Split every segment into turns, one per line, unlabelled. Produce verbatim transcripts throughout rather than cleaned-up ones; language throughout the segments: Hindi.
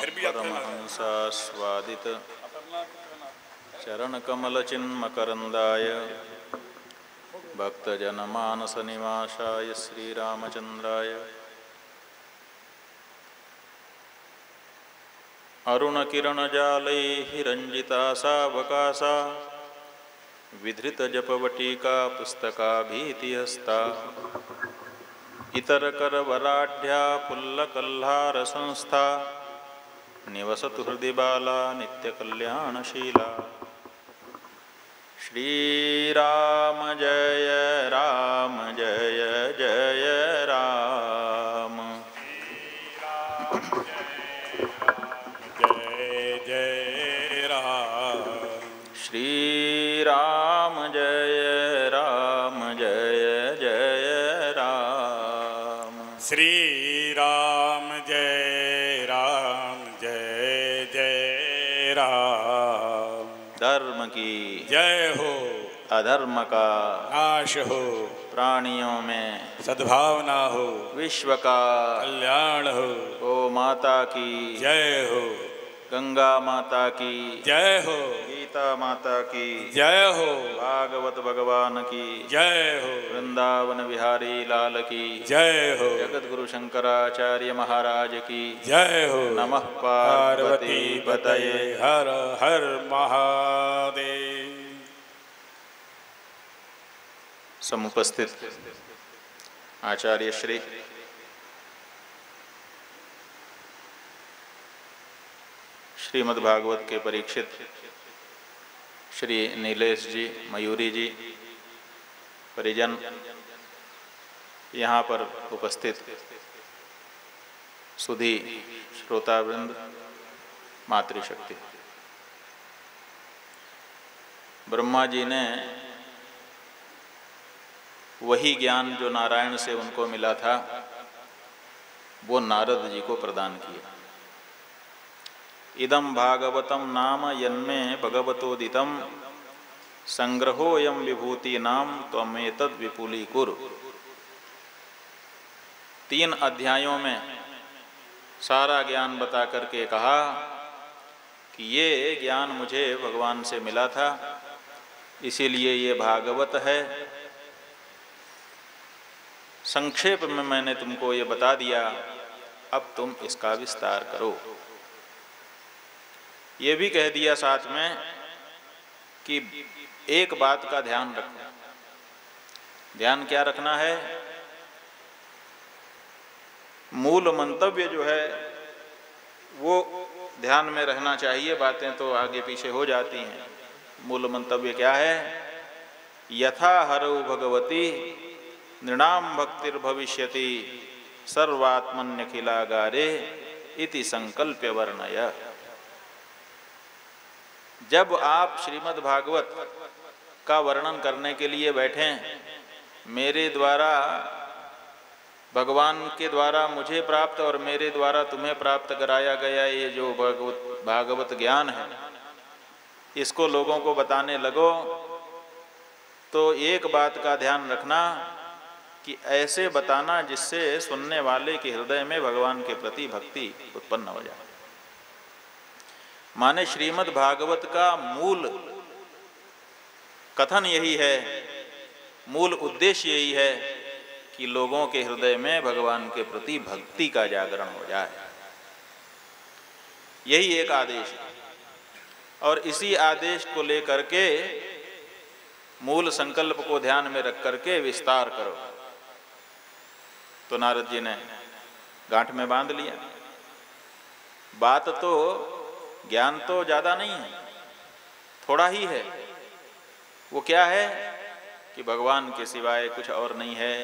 परमहंसास्वादित चरणकमलचिन्मकरन्दाय भक्तजनमानसनिवासाय श्रीरामचन्द्राय अरुणकिरणजालैः रञ्जितासावकाशा विधृतजपवटिका पुस्तकाभीतिहस्ता इतरकरवराढ्या पुल्लकल्हारसंस्था निवसतु हृदि बाला नित्यकल्याणशीला। श्रीराम जय राम जय जय राम। श्रीराम जय राम जय जय राम।
श्रीराम जय राम जय जय राम।
धर्म की
जय हो,
अधर्म का
नाश हो,
प्राणियों में
सद्भावना हो,
विश्व का
कल्याण हो।
ओ माता की
जय हो,
गंगा माता की
जय हो,
गीता माता की
जय हो,
भागवत भगवान की
जय हो,
वृंदावन विहारी लाल की
जय हो,
जगत गुरु शंकराचार्य महाराज की
जय हो।
नमः पार्वती पतये।
हर हर महादेव।
समुपस्थित आचार्य श्री श्रीमद्भागवत के परीक्षित श्री नीलेश जी, मयूरी जी, परिजन, यहाँ पर उपस्थित सुधी श्रोतावृंद, मातृशक्ति। ब्रह्मा जी ने वही ज्ञान जो नारायण से उनको मिला था वो नारद जी को प्रदान किया। इदं भागवतम नाम यन्मे भगवतोदितं संग्रहोऽयं विभूतीनां त्वमेतद् विपुलीकुरु। तीन अध्यायों में सारा ज्ञान बता करके कहा कि ये ज्ञान मुझे भगवान से मिला था, इसीलिए ये भागवत है। संक्षेप में मैंने तुमको ये बता दिया, अब तुम इसका विस्तार करो। ये भी कह दिया साथ में कि एक बात का ध्यान रखना। ध्यान क्या रखना है? मूल मंतव्य जो है वो ध्यान में रहना चाहिए। बातें तो आगे पीछे हो जाती हैं। मूल मंतव्य क्या है? यथा हरौ भगवती नृणाम भक्तिर्भविष्यति सर्वात्मन्यखिलागारे इति संकल्प्य वर्णय। जब आप श्रीमद् भागवत का वर्णन करने के लिए बैठें, मेरे द्वारा भगवान के द्वारा मुझे प्राप्त और मेरे द्वारा तुम्हें प्राप्त कराया गया ये जो भागवत भागवत ज्ञान है, इसको लोगों को बताने लगो तो एक बात का ध्यान रखना कि ऐसे बताना जिससे सुनने वाले के हृदय में भगवान के प्रति भक्ति उत्पन्न हो जाए। माने श्रीमद् भागवत का मूल कथन यही है, मूल उद्देश्य यही है कि लोगों के हृदय में भगवान के प्रति भक्ति का जागरण हो जाए। यही एक आदेश है और इसी आदेश को लेकर के मूल संकल्प को ध्यान में रख करके विस्तार करो। तो नारद जी ने गांठ में बांध लिया। बात तो ज्ञान तो ज़्यादा नहीं है, थोड़ा ही है। वो क्या है कि भगवान के सिवाय कुछ और नहीं है।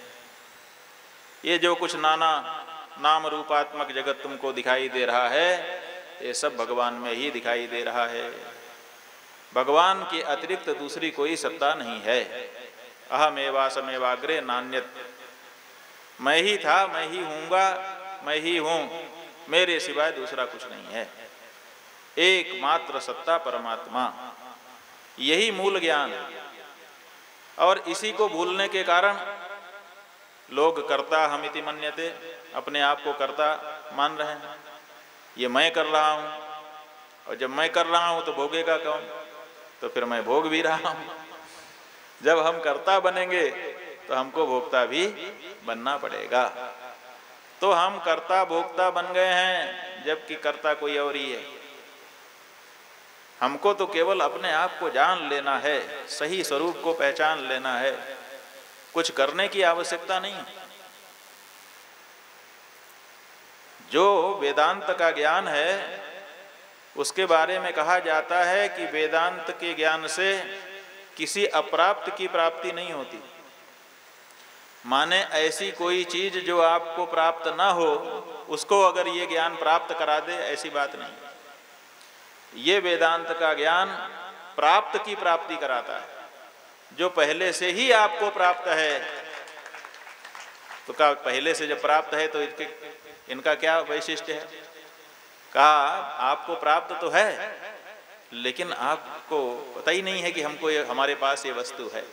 ये जो कुछ नाना नाम रूपात्मक जगत तुमको दिखाई दे रहा है, ये सब भगवान में ही दिखाई दे रहा है। भगवान के अतिरिक्त दूसरी कोई सत्ता नहीं है। अहमेवासमेवाग्रे नान्यत्, मैं ही था, मैं ही हूँगा, मैं ही हूँ, मेरे सिवाय दूसरा कुछ नहीं है। एकमात्र सत्ता परमात्मा, यही मूल ज्ञान है। और इसी को भूलने के कारण लोग कर्ता हमिति मन्यते, अपने आप को कर्ता मान रहे हैं। ये मैं कर रहा हूँ, और जब मैं कर रहा हूँ तो भोगेगा कौन? तो फिर मैं भोग भी रहा हूँ। जब हम कर्ता बनेंगे तो हमको भोक्ता भी बनना पड़ेगा। तो हम कर्ता भोक्ता बन गए हैं, जबकि कर्ता कोई और ही है। हमको तो केवल अपने आप को जान लेना है, सही स्वरूप को पहचान लेना है, कुछ करने की आवश्यकता नहीं। जो वेदांत का ज्ञान है उसके बारे में कहा जाता है कि वेदांत के ज्ञान से किसी अप्राप्त की प्राप्ति नहीं होती। माने ऐसी कोई चीज जो आपको प्राप्त ना हो उसको अगर ये ज्ञान प्राप्त करा दे, ऐसी बात नहीं। ये वेदांत का ज्ञान प्राप्त की प्राप्ति कराता है। जो पहले से ही आपको प्राप्त है, तो कहा पहले से जब प्राप्त है तो इनके इनका क्या वैशिष्ट्य है? कहा आपको प्राप्त तो है, लेकिन आपको पता ही नहीं है कि हमको ये हमारे पास ये वस्तु है।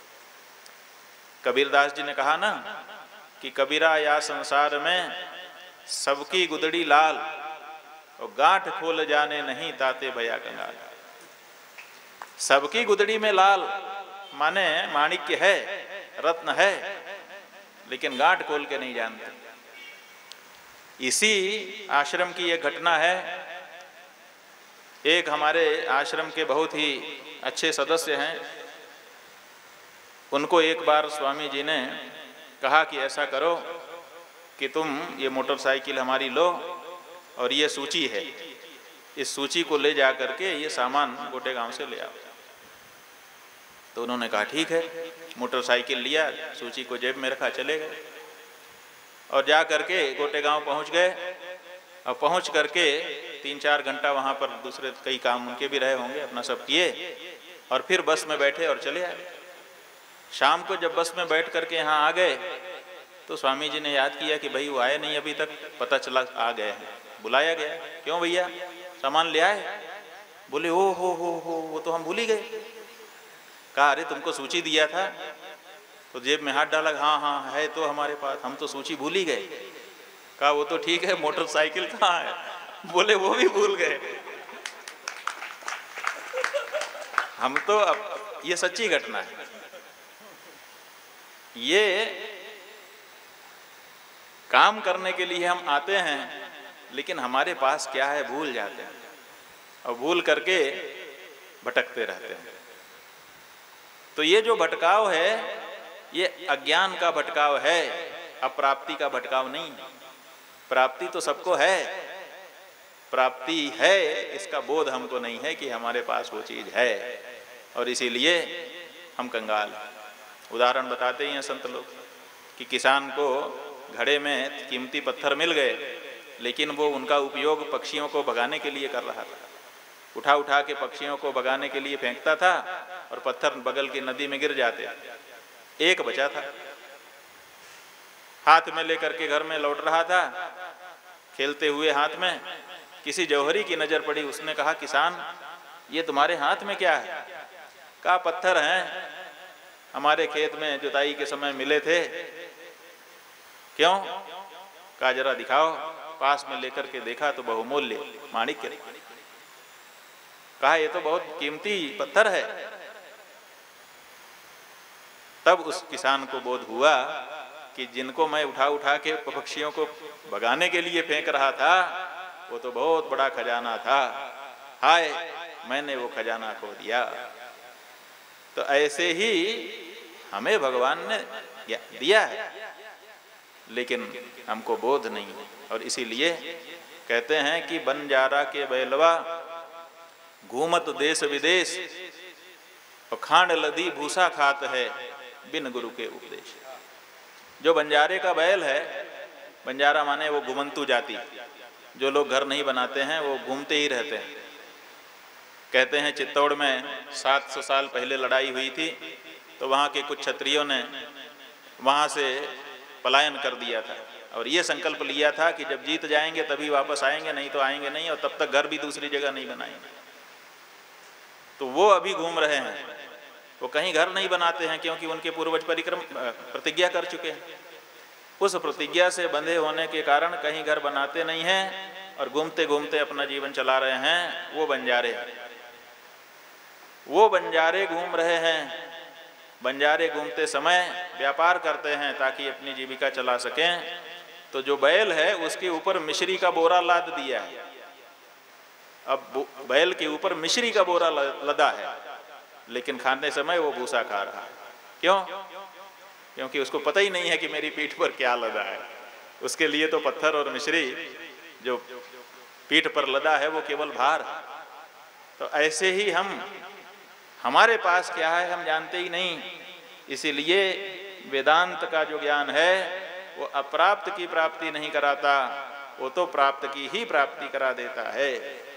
कबीरदास जी ने कहा ना कि कबीरा या संसार में सबकी गुदड़ी लाल और गांठ खोल जाने नहीं ताते भया कंगाल। सबकी गुदड़ी में लाल माने माणिक्य है, रत्न है, लेकिन गांठ खोल के नहीं जानते। इसी आश्रम की एक घटना है। एक हमारे आश्रम के बहुत ही अच्छे सदस्य हैं, उनको एक बार स्वामी जी ने कहा कि ऐसा करो कि तुम ये मोटरसाइकिल हमारी लो और ये सूची है, इस सूची को ले जा करके ये सामान गोटे गांव से ले आओ। तो उन्होंने कहा ठीक है। मोटरसाइकिल लिया, सूची को जेब में रखा, चले गए और जा करके गोटे गांव पहुंच गए। और पहुंच करके तीन चार घंटा वहां पर दूसरे कई काम उनके भी रहे होंगे, अपना सब किए और फिर बस में बैठे और चले आए। शाम को जब बस में बैठ करके यहाँ आ गए तो स्वामी जी ने याद किया कि भाई वो आए नहीं अभी तक, पता चला आ गए हैं, बुलाया गया। क्यों भैया, सामान ले आए? बोले ओ हो हो हो वो तो हम भूल ही गए। कहा अरे तुमको सूची दिया था। तो जेब में हाथ डाला, हाँ हाँ है तो हमारे पास, हम तो सूची भूल ही गए। कहा वो तो ठीक है, मोटरसाइकिल कहाँ है? बोले वो भी भूल गए। हम तो अब ये सच्ची घटना है। ये काम करने के लिए हम आते हैं, लेकिन हमारे पास क्या है भूल जाते हैं और भूल करके भटकते रहते हैं। तो ये जो भटकाव है ये अज्ञान का भटकाव है, अप्राप्ति का भटकाव नहीं। प्राप्ति तो सबको है, प्राप्ति है इसका बोध हमको नहीं है कि हमारे पास वो चीज़ है, और इसीलिए हम कंगाल हैं। उदाहरण बताते ही हैं संत लोग कि किसान को घड़े में कीमती पत्थर मिल गए, लेकिन वो उनका उपयोग पक्षियों को भगाने के लिए कर रहा था। उठा उठा के पक्षियों को भगाने के लिए फेंकता था और पत्थर बगल की नदी में गिर जाते। एक बचा था, हाथ में लेकर के घर में लौट रहा था, खेलते हुए हाथ में किसी जौहरी की नज़र पड़ी। उसने कहा किसान ये तुम्हारे हाथ में क्या है? कहा पत्थर हैं, हमारे खेत में जुताई के समय मिले थे। क्यों? कहा जरा दिखाओ। पास में लेकर के देखा तो बहुमूल्य माणिक्य। कहा ये तो बहुत कीमती पत्थर है। तब उस किसान को बोध हुआ कि जिनको मैं उठा उठा के पक्षियों को भगाने के लिए फेंक रहा था वो तो बहुत बड़ा खजाना था। हाय मैंने वो खजाना खो दिया। तो ऐसे ही हमें भगवान ने दिया है, लेकिन हमको बोध नहीं है। और इसीलिए कहते हैं कि बंजारा के बैलवा घूमत देश विदेश और खांड लदी भूसा खात है बिन गुरु के उपदेश। जो बंजारे का बैल है, बंजारा माने वो घुमंतु जाति, जो लोग घर नहीं बनाते हैं वो घूमते ही रहते हैं। कहते हैं चित्तौड़ में सात सौ साल पहले लड़ाई हुई थी, तो वहाँ के कुछ क्षत्रियों ने वहाँ से पलायन कर दिया था और ये संकल्प लिया था कि जब जीत जाएंगे तभी वापस आएंगे, नहीं तो आएंगे नहीं, और तब तक घर भी दूसरी जगह नहीं बनाएंगे। तो वो अभी घूम रहे हैं, वो कहीं घर नहीं बनाते हैं क्योंकि उनके पूर्वज परिक्रम प्रतिज्ञा कर चुके हैं। उस प्रतिज्ञा से बंधे होने के कारण कहीं घर बनाते नहीं हैं और घूमते घूमते अपना जीवन चला रहे हैं, वो बंजारे वो बंजारे घूम रहे हैं। बंजारे घूमते समय व्यापार करते हैं ताकि अपनी जीविका चला सकें। तो जो बैल है उसके ऊपर मिश्री का बोरा लाद दिया है। अब बैल के ऊपर मिश्री का बोरा लदा है, लेकिन खाने समय वो भूसा खा रहा है। क्यों? क्योंकि उसको पता ही नहीं है कि मेरी पीठ पर क्या लदा है। उसके लिए तो पत्थर और मिश्री जो पीठ पर लदा है वो केवल भार है। तो ऐसे ही हम, हमारे पास क्या है हम जानते ही नहीं। इसीलिए वेदांत का जो ज्ञान है वो अप्राप्त की प्राप्ति नहीं कराता, वो तो प्राप्त की ही प्राप्ति करा देता है।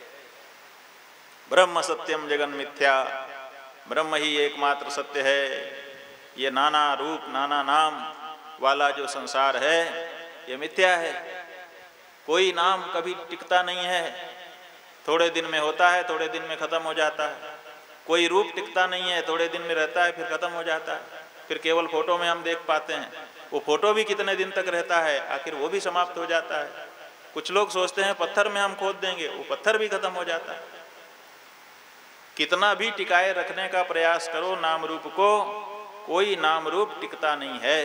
ब्रह्म सत्यम जगन मिथ्या, ब्रह्म ही एकमात्र सत्य है। ये नाना रूप नाना नाम वाला जो संसार है ये मिथ्या है। कोई नाम कभी टिकता नहीं है, थोड़े दिन में होता है, थोड़े दिन में खत्म हो जाता है। कोई रूप टिकता नहीं है, थोड़े दिन में रहता है, फिर खत्म हो जाता है। फिर केवल फोटो में हम देख पाते हैं, वो फोटो भी कितने दिन तक रहता है, आखिर वो भी समाप्त हो जाता है। कुछ लोग सोचते हैं पत्थर में हम खोद देंगे, वो पत्थर भी खत्म हो जाता है। कितना भी टिकाए रखने का प्रयास करो नाम रूप को, कोई नाम रूप टिकता नहीं है,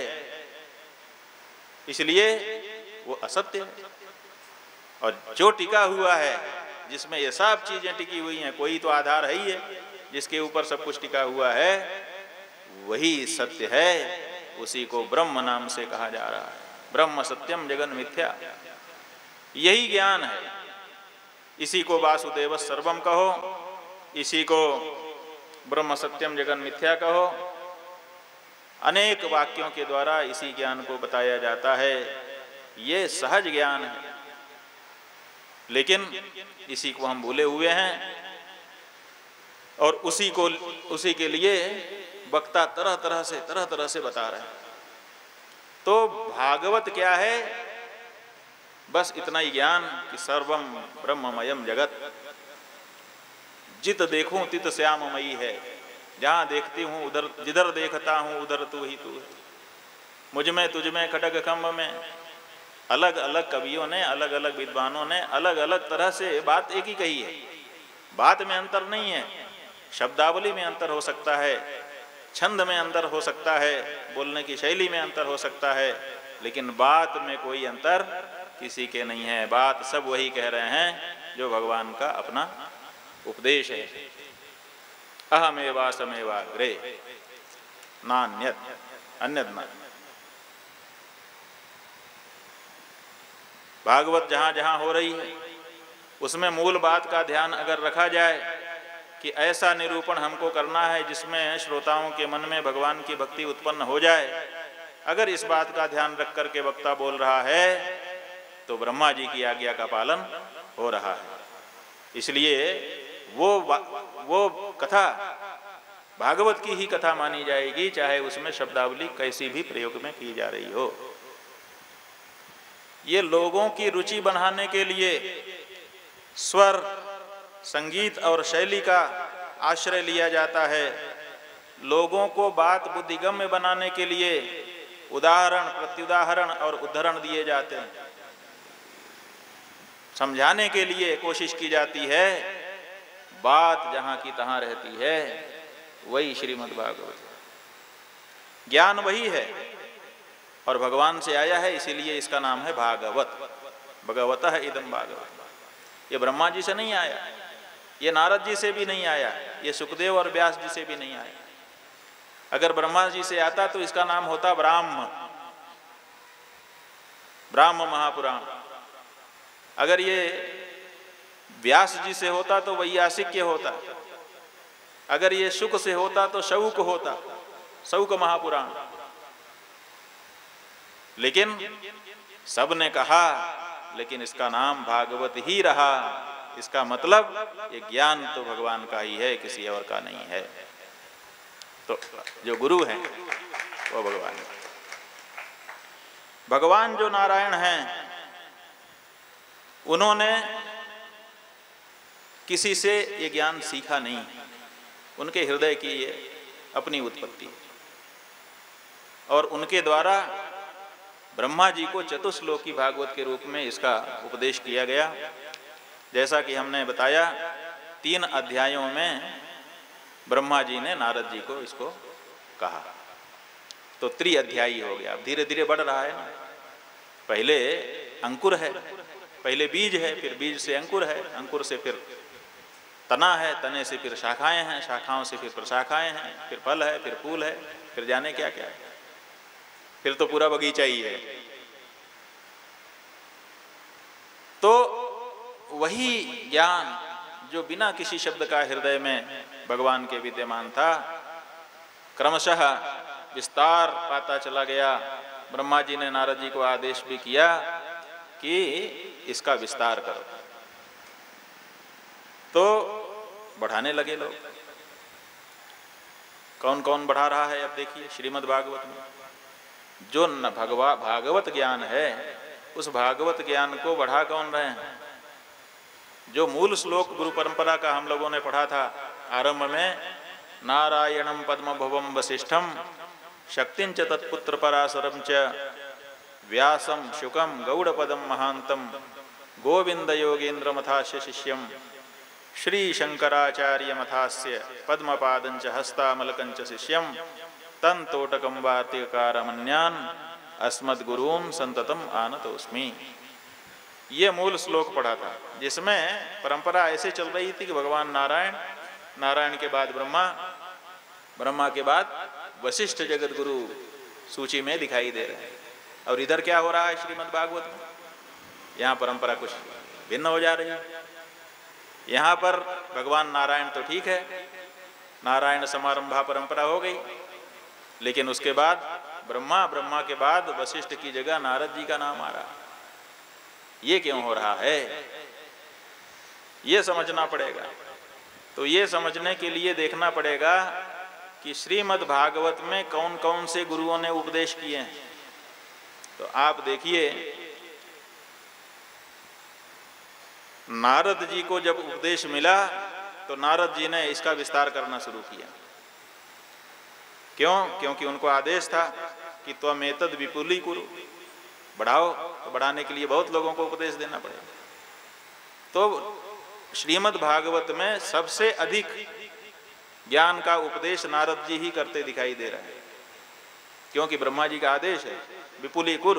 इसलिए वो असत्य है। और जो टिका हुआ है, जिसमें ये सब चीजें टिकी हुई हैं, कोई तो आधार है ही है जिसके ऊपर सब कुछ टिका हुआ है, वही सत्य है। उसी को ब्रह्म नाम से कहा जा रहा है। ब्रह्म सत्यम जगन मिथ्या, यही ज्ञान है। इसी को वासुदेव सर्वम कहो, इसी को ब्रह्म सत्यम जगन मिथ्या कहो। अनेक वाक्यों के द्वारा इसी ज्ञान को बताया जाता है। ये सहज ज्ञान है, लेकिन इसी को हम भूले हुए हैं और उसी को उसी के लिए वक्ता तरह तरह से तरह तरह से बता रहे हैं। तो भागवत क्या है? बस इतना ही ज्ञान कि सर्वम ब्रह्ममयम जगत, जित देखूं तित श्याममयी है। जहाँ देखती हूँ उधर, जिधर देखता हूँ उधर तू ही तू है। मुझ में तुझ में खटक खम्भ में। अलग अलग कवियों ने, अलग अलग विद्वानों ने अलग अलग तरह से बात एक ही कही है। बात में अंतर नहीं है, शब्दावली में अंतर हो सकता है, छंद में अंतर हो सकता है, बोलने की शैली में अंतर हो सकता है, लेकिन बात में कोई अंतर किसी के नहीं है। बात सब वही कह रहे हैं जो भगवान का अपना उपदेश है। अहमेवासमेवाग्रे नान्यत अन्यत न। भागवत जहाँ जहाँ हो रही है उसमें मूल बात का ध्यान अगर रखा जाए कि ऐसा निरूपण हमको करना है जिसमें श्रोताओं के मन में भगवान की भक्ति उत्पन्न हो जाए, अगर इस बात का ध्यान रख करके वक्ता बोल रहा है तो ब्रह्मा जी की आज्ञा का पालन हो रहा है। इसलिए वो वो कथा भागवत की ही कथा मानी जाएगी, चाहे उसमें शब्दावली कैसी भी प्रयोग में की जा रही हो। ये लोगों की रुचि बढ़ाने के लिए स्वर, संगीत और शैली का आश्रय लिया जाता है। लोगों को बात बुद्धिगम्य बनाने के लिए उदाहरण, प्रत्युदाहरण और उद्धरण दिए जाते हैं। समझाने के लिए कोशिश की जाती है। बात जहाँ की तहाँ रहती है, वही श्रीमद् भागवत। ज्ञान वही है और भगवान से आया है, इसीलिए इसका नाम है भागवत। भगवतः इदं भागवत। ये ब्रह्मा जी से नहीं आया, ये नारद जी से भी नहीं आया, ये सुखदेव और व्यास जी से भी नहीं आया। अगर ब्रह्मा जी से आता तो इसका नाम होता ब्राह्म, ब्राह्म महापुराण। अगर ये व्यास जी से होता तो वैयासिक्य होता। अगर ये शुक से होता तो शौक होता, शौक महापुराण। लेकिन सब ने कहा, लेकिन इसका नाम भागवत ही रहा। इसका मतलब ये ज्ञान तो भगवान का ही है, किसी और का नहीं है। तो जो गुरु हैं वो भगवान है। भगवान जो नारायण हैं उन्होंने किसी से ये ज्ञान सीखा नहीं, उनके हृदय की ये अपनी उत्पत्ति और उनके द्वारा ब्रह्मा जी को चतुश्लोकी भागवत के रूप में इसका उपदेश किया गया। जैसा कि हमने बताया, तीन अध्यायों में ब्रह्मा जी ने नारद जी को इसको कहा, तो त्रि-अध्यायी हो गया। अब धीरे धीरे बढ़ रहा है ना, पहले अंकुर है, पहले बीज है, फिर बीज से अंकुर है, अंकुर से फिर तना है, तने से फिर शाखाएं हैं, शाखाओं से फिर प्रशाखाएं हैं, फिर फल है, फिर फूल है, फिर जाने क्या क्या है, फिर तो पूरा बगीचा ही है। तो वही ज्ञान जो बिना किसी शब्द का हृदय में भगवान के विद्यमान था, क्रमशः विस्तार पाता चला गया। ब्रह्मा जी ने नारद जी को आदेश भी किया कि इसका विस्तार करो, तो बढ़ाने लगे लोग। कौन कौन बढ़ा रहा है अब देखिए श्रीमद् भागवत में। जो न भगवा भागवत ज्ञान है, उस भागवत ज्ञान को बढ़ा कौन रहे हैं? जो मूल श्लोक गुरु परंपरा का हम लोगों ने पढ़ा था आरंभ में, नारायणम पद्म भुवम वसिष्ठम शक्तिंच तत्पुत्र पराशरम च व्यासम शुकम गौड़पदम महांतम गोविंद योगेन्द्र मथास्य शिष्यम श्री शंकराचार्य मथास्य पद्मपादंच हस्तामलकंच शिष्यम तन तोटकम वार्तिकारमन्यान अस्मद्गुरून् संततम आनतोस्मि। ये मूल श्लोक पढ़ा था, जिसमें परंपरा ऐसे चल रही थी कि भगवान नारायण, नारायण के बाद ब्रह्मा, ब्रह्मा के बाद वशिष्ठ जगत गुरु सूची में दिखाई दे रहे हैं। और इधर क्या हो रहा है श्रीमद् भागवत में? यहाँ परंपरा कुछ भिन्न हो जा रही है। यहाँ पर भगवान नारायण तो ठीक है, नारायण समारंभा परंपरा हो गई, लेकिन उसके बाद ब्रह्मा, ब्रह्मा के बाद वशिष्ठ की जगह नारद जी का नाम आ रहा। ये क्यों हो रहा है, ये समझना पड़ेगा। तो ये समझने के लिए देखना पड़ेगा कि श्रीमद् भागवत में कौन कौन से गुरुओं ने उपदेश किए हैं। तो आप देखिए, नारद जी को जब उपदेश मिला तो नारद जी ने इसका विस्तार करना शुरू किया। क्यों? क्योंकि उनको आदेश था कि त्वमेतद् विपुलीकुरु, बढ़ाओ। तो बढ़ाने के लिए बहुत लोगों को उपदेश देना पड़ेगा। तो श्रीमद् भागवत में सबसे अधिक ज्ञान का उपदेश नारद जी ही करते दिखाई दे रहे हैं, क्योंकि ब्रह्मा जी का आदेश है विपुलीकुरु।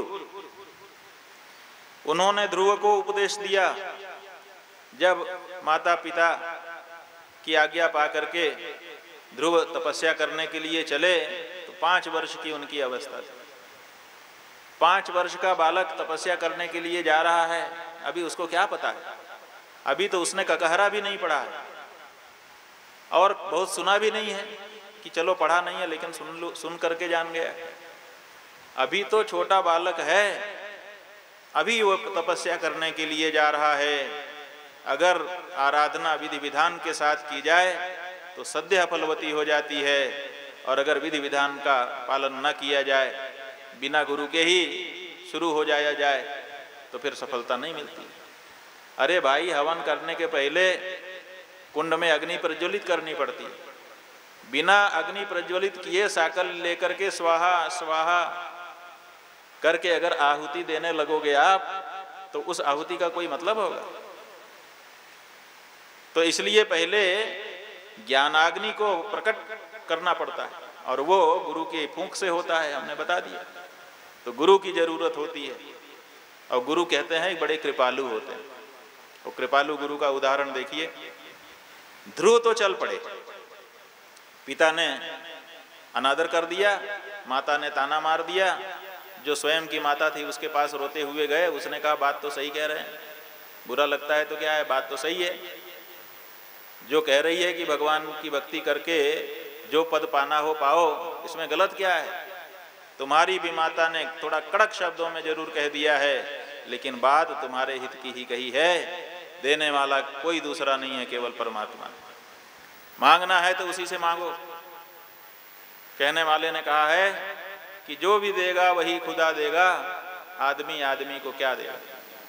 उन्होंने ध्रुव को उपदेश दिया। जब माता पिता की आज्ञा पा करके ध्रुव तपस्या करने के लिए चले तो पाँच वर्ष की उनकी अवस्था थी। पाँच वर्ष का बालक तपस्या करने के लिए जा रहा है, अभी उसको क्या पता है? अभी तो उसने ककहरा भी नहीं पढ़ा है और बहुत सुना भी नहीं है कि चलो पढ़ा नहीं है लेकिन सुन लो, सुन करके जान गया। अभी तो छोटा बालक है, अभी वो तपस्या करने के लिए जा रहा है। अगर आराधना विधि विधान के साथ की जाए तो सद्य फलवती हो जाती है, और अगर विधि विधान का पालन न किया जाए, बिना गुरु के ही शुरू हो जाया जाए तो फिर सफलता नहीं मिलती। अरे भाई, हवन करने के पहले कुंड में अग्नि प्रज्वलित करनी पड़ती है। बिना अग्नि प्रज्वलित किए साकल लेकर के स्वाहा स्वाहा करके अगर आहुति देने लगोगे आप, तो उस आहुति का कोई मतलब होगा? तो इसलिए पहले ज्ञानाग्नि को प्रकट करना पड़ता है, और वो गुरु के फूंक से होता है, हमने बता दिया। तो गुरु की जरूरत होती है, और गुरु कहते हैं बड़े कृपालु होते हैं। और कृपालु गुरु का उदाहरण देखिए। ध्रुव तो चल पड़े, पिता ने अनादर कर दिया, माता ने ताना मार दिया। जो स्वयं की माता थी उसके पास रोते हुए गए, उसने कहा बात तो सही कह रहे हैं, बुरा लगता है तो क्या है, बात तो सही है। जो कह रही है कि भगवान की भक्ति करके जो पद पाना हो पाओ, इसमें गलत क्या है? तुम्हारी भी माता ने थोड़ा कड़क शब्दों में जरूर कह दिया है, लेकिन बात तुम्हारे हित की ही कही है। देने वाला कोई दूसरा नहीं है, केवल परमात्मा। मांगना है तो उसी से मांगो। कहने वाले ने कहा है कि जो भी देगा वही खुदा देगा, आदमी आदमी को क्या देगा।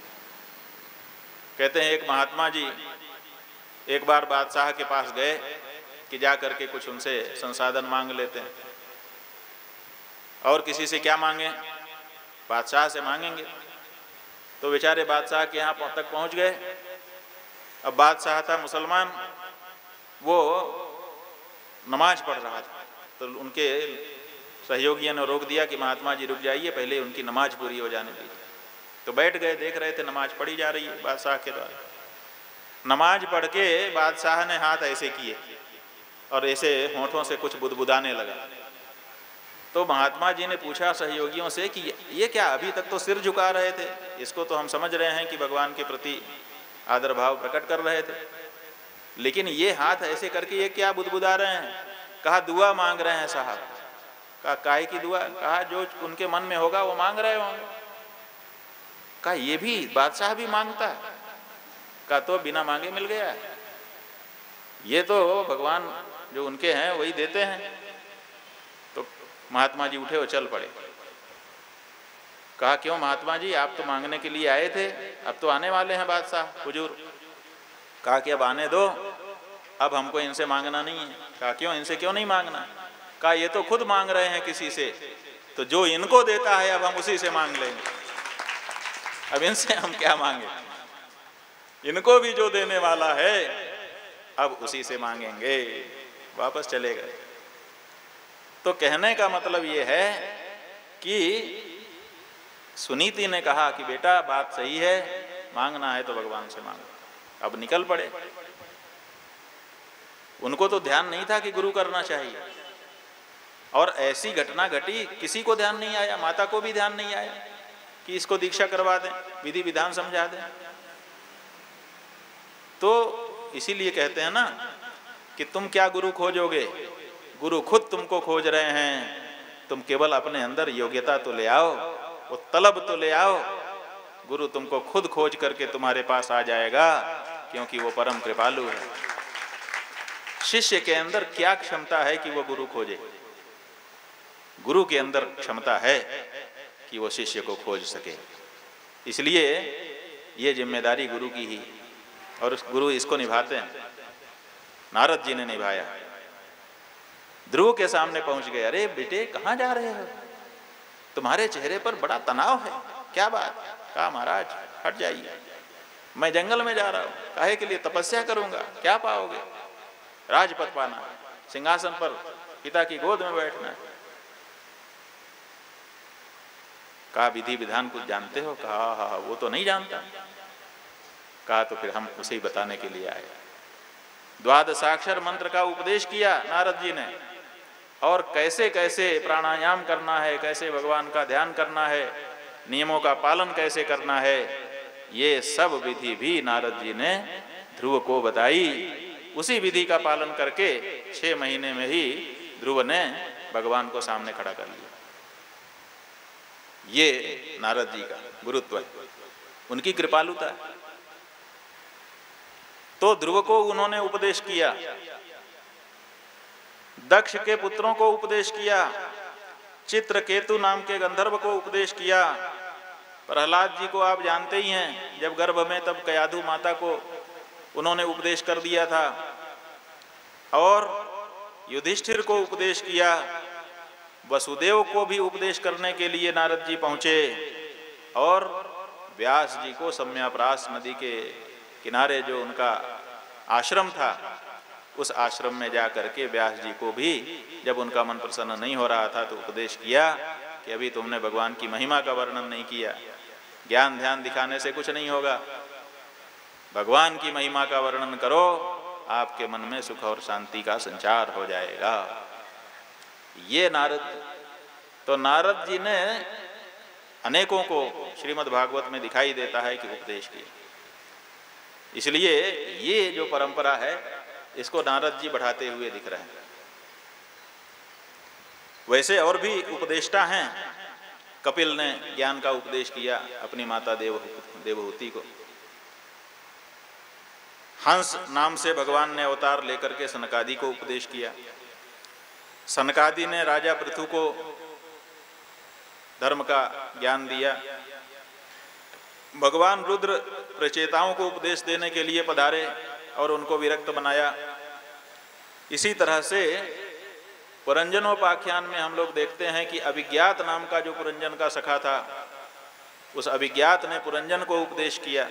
कहते हैं एक महात्मा जी एक बार बादशाह के पास गए कि जा करके कुछ उनसे संसाधन मांग लेते हैं। और किसी से क्या मांगे? बादशाह से मांगेंगे। तो बेचारे बादशाह के यहाँ तक पहुँच गए। अब बादशाह था मुसलमान, वो नमाज पढ़ रहा था, तो उनके सहयोगियों ने रोक दिया कि महात्मा जी रुक जाइए, पहले उनकी नमाज पूरी हो जाने दीजिए। तो बैठ गए, देख रहे थे नमाज पढ़ी जा रही है बादशाह के द्वारा। नमाज पढ़ के बादशाह ने हाथ ऐसे किए और ऐसे होठों से कुछ बुदबुदाने लगा। तो महात्मा जी ने पूछा सहयोगियों से कि ये क्या, अभी तक तो सिर झुका रहे थे, इसको तो हम समझ रहे हैं कि भगवान के प्रति आदर भाव प्रकट कर रहे थे, लेकिन ये हाथ ऐसे करके ये क्या बुदबुदा रहे हैं? कहा दुआ मांग रहे हैं साहब। कहा काहे की दुआ? कहा जो उनके मन में होगा वो मांग रहे होंगे। कहा ये भी बादशाह भी मांगता है? कहा तो बिना मांगे मिल गया, ये तो भगवान जो उनके हैं वही देते हैं। तो महात्मा जी उठे और चल पड़े। कहा क्यों महात्मा जी, आप तो मांगने के लिए आए थे, अब तो आने वाले हैं बादशाह हुजूर। कहा कि अब आने दो, अब हमको इनसे मांगना नहीं है। कहा क्यों, इनसे क्यों नहीं मांगना? कहा ये तो खुद मांग रहे हैं किसी से, तो जो इनको देता है अब हम उसी से मांग लेंगे, अब इनसे हम क्या मांगे, इनको भी जो देने वाला है अब उसी से मांगेंगे। वापस चले गए। तो कहने का मतलब ये है कि सुनीति ने कहा कि बेटा बात सही है, मांगना है तो भगवान से मांगो। अब निकल पड़े। उनको तो ध्यान नहीं था कि गुरु करना चाहिए, और ऐसी घटना घटी, किसी को ध्यान नहीं आया, माता को भी ध्यान नहीं आया कि इसको दीक्षा करवा दें, विधि विधान समझा दें। तो इसीलिए कहते हैं ना कि तुम क्या गुरु खोजोगे, गुरु खुद तुमको खोज रहे हैं। तुम केवल अपने अंदर योग्यता तो ले आओ, वो तलब तो ले आओ, गुरु तुमको खुद खोज करके तुम्हारे पास आ जाएगा, क्योंकि वो परम कृपालु है। शिष्य के अंदर क्या क्षमता है कि वो गुरु खोजे? गुरु के अंदर क्षमता है कि वो शिष्य को खोज सके। इसलिए ये जिम्मेदारी गुरु की ही, और उस गुरु इसको निभाते हैं। नारद जी ने निभाया। ध्रुव के सामने पहुंच गए। अरे बेटे कहाँ जा रहे हो, तुम्हारे चेहरे पर बड़ा तनाव है, क्या बात? कहा महाराज हट जाइए, मैं जंगल में जा रहा हूँ। काहे के लिए? तपस्या करूंगा। क्या पाओगे? राजपद पाना, सिंहासन पर पिता की गोद में बैठना। कहा विधि विधान कुछ जानते हो? कहा हाँ हाँ वो तो नहीं जानता। कहा तो फिर हम उसे ही बताने के लिए आए। द्वादशाक्षर मंत्र का उपदेश किया नारद जी ने, और कैसे कैसे प्राणायाम करना है, कैसे भगवान का ध्यान करना है, नियमों का पालन कैसे करना है, ये सब विधि भी नारद जी ने ध्रुव को बताई। उसी विधि का पालन करके छह महीने में ही ध्रुव ने भगवान को सामने खड़ा कर लिया। ये नारद जी का गुरुत्व है, उनकी कृपालुता है। तो ध्रुव को उन्होंने उपदेश किया, दक्ष के पुत्रों को उपदेश किया, चित्रकेतु नाम के गंधर्व को उपदेश किया, प्रहलाद जी को आप जानते ही हैं, जब गर्भ में तब कयाधु माता को उन्होंने उपदेश कर दिया था, और युधिष्ठिर को उपदेश किया, वसुदेव को भी उपदेश करने के लिए नारद जी पहुँचे, और व्यास जी को सम्याप्रास नदी के किनारे जो उनका आश्रम था, उस आश्रम में जा करके व्यास जी को भी जब उनका मन प्रसन्न नहीं हो रहा था तो उपदेश किया कि अभी तुमने भगवान की महिमा का वर्णन नहीं किया, ज्ञान ध्यान दिखाने से कुछ नहीं होगा, भगवान की महिमा का वर्णन करो, आपके मन में सुख और शांति का संचार हो जाएगा। ये नारद, तो नारद जी ने अनेकों को श्रीमद् भागवत में दिखाई देता है कि उपदेश किए। इसलिए ये जो परंपरा है इसको नारद जी बढ़ाते हुए दिख रहे हैं। वैसे और भी उपदेष्टा हैं। कपिल ने ज्ञान का उपदेश किया अपनी माता देव देवहूति को। हंस नाम से भगवान ने अवतार लेकर के सनकादि को उपदेश किया। सनकादि ने राजा पृथु को धर्म का ज्ञान दिया। भगवान रुद्र प्रचेताओं को उपदेश देने के लिए पधारे और उनको विरक्त बनाया। इसी तरह से पुरंजनोपाख्यान में हम लोग देखते हैं कि अभिज्ञात नाम का जो पुरंजन का सखा था उस अभिज्ञात ने पुरंजन को उपदेश किया,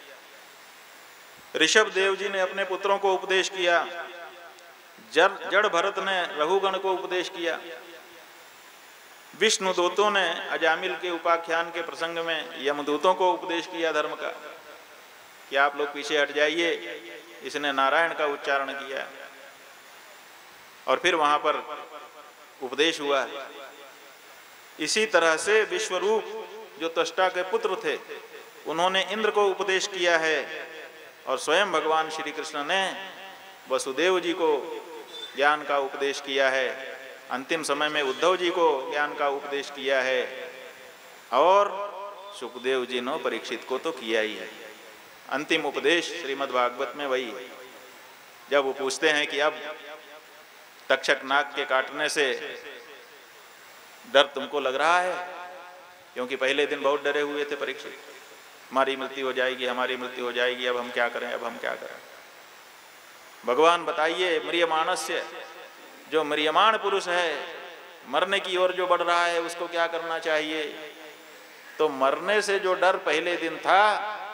ऋषभ देव जी ने अपने पुत्रों को उपदेश किया, जड़ जड़ भरत ने रघुगण को उपदेश किया, विष्णुदूतों ने अजामिल के उपाख्यान के प्रसंग में यमदूतों को उपदेश किया धर्म का कि आप लोग पीछे हट जाइए, इसने नारायण का उच्चारण किया। और फिर वहां पर उपदेश हुआ। इसी तरह से विश्वरूप जो त्वष्टा के पुत्र थे उन्होंने इंद्र को उपदेश किया है, और स्वयं भगवान श्री कृष्ण ने वसुदेव जी को ज्ञान का उपदेश किया है, अंतिम समय में उद्धव जी को ज्ञान का उपदेश किया है, और सुखदेव जी ने परीक्षित को तो किया ही है। अंतिम उपदेश श्रीमद् भागवत में वही है। जब वो पूछते हैं कि अब तक्षक नाग के काटने से डर तुमको लग रहा है, क्योंकि पहले दिन बहुत डरे हुए थे परीक्षित, हमारी मृत्यु हो जाएगी, हमारी मृत्यु हो जाएगी, अब हम क्या करें, अब हम क्या करें। भगवान बताइए, म्रियमाणस्य, जो म्रियमाण पुरुष है, मरने की ओर जो बढ़ रहा है, उसको क्या करना चाहिए। तो मरने से जो डर पहले दिन था,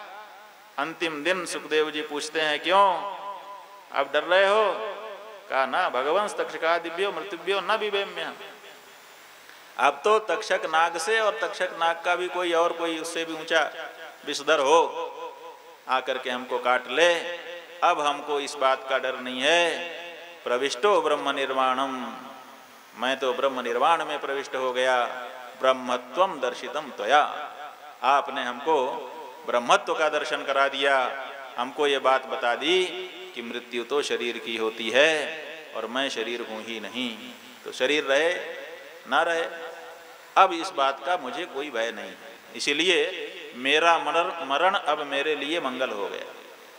अंतिम दिन सुखदेव जी पूछते हैं क्यों अब डर रहे हो। कहा ना भगवंश तक्षका दिव्यो मृत्युभ्यो न विवेम्य। अब तो तक्षक नाग से, और तक्षक नाग का भी कोई और कोई उससे भी ऊंचा विषधर हो आकर के हमको काट ले, अब हमको इस बात का डर नहीं है। प्रविष्टो ब्रह्म निर्वाणम, मैं तो ब्रह्म निर्वाण में प्रविष्ट हो गया। ब्रह्मत्वम दर्शितम त्वया, आपने हमको ब्रह्मत्व का दर्शन करा दिया, हमको ये बात बता दी कि मृत्यु तो शरीर की होती है और मैं शरीर हूँ ही नहीं, तो शरीर रहे ना रहे, अब इस बात का मुझे कोई भय नहीं। इसीलिए मेरा मरण अब मेरे लिए मंगल हो गया।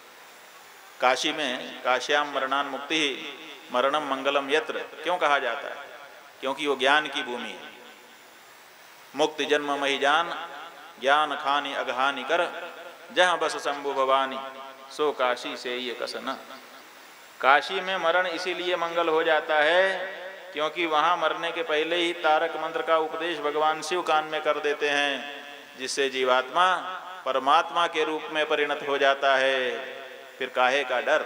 काशी में काश्याम मरणान मुक्ति मरणम मंगलम यत्र क्यों कहा जाता है, क्योंकि वो ज्ञान की भूमि है। मुक्ति जन्म मही जान, ज्ञान खानी अघहानि कर, जहाँ बस शंभु भवानी, सो काशी से ये कसन। काशी में मरण इसीलिए मंगल हो जाता है क्योंकि वहाँ मरने के पहले ही तारक मंत्र का उपदेश भगवान शिव कान में कर देते हैं, जिससे जीवात्मा परमात्मा के रूप में परिणत हो जाता है। फिर काहे का डर,